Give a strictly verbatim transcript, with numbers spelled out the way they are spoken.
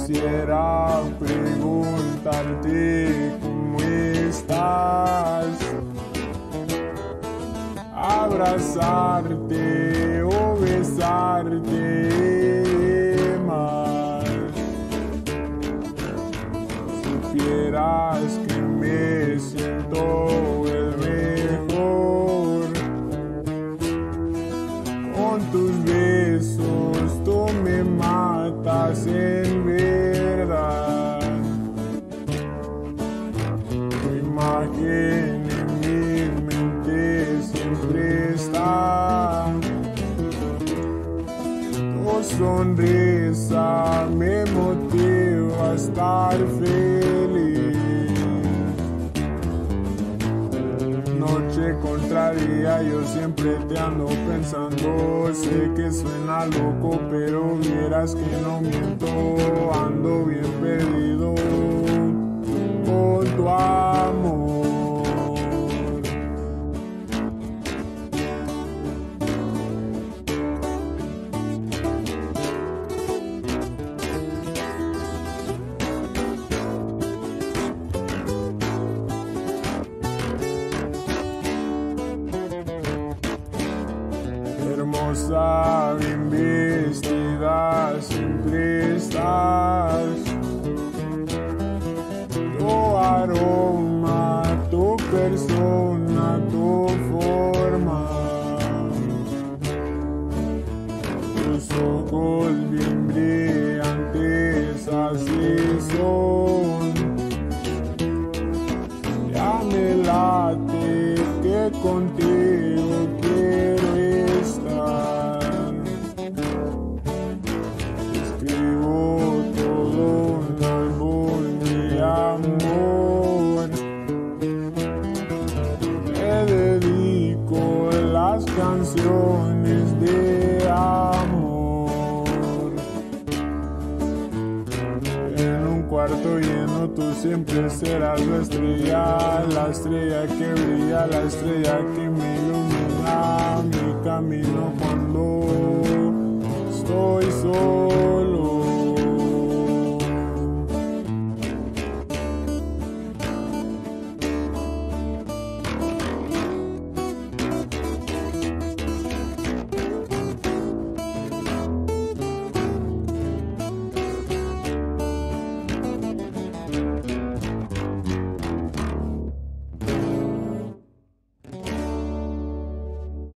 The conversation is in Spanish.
Quisiera preguntarte cómo estás, abrazarte o besarte más. Supieras que me siento el mejor con tus besos, tú me matas en verdad. Tu imagen en mi mente siempre está, tu sonrisa me motiva a estar feliz. Noche contra día yo siempre te ando pensando. Sé que suena loco, pero vieras que no miento. Ando bien perdido con tu amor. Hermosa, bien vestida, siempre estás. Tu aroma, tu persona, tu forma. Tus ojos bien brillantes, así son. Ya me late que contigo quiero estar. Escribo todo un álbum de amor. Te dedico las canciones de amor. En un cuarto lleno tú siempre serás la estrella, la estrella que brilla, la estrella que me ilumina mi camino cuando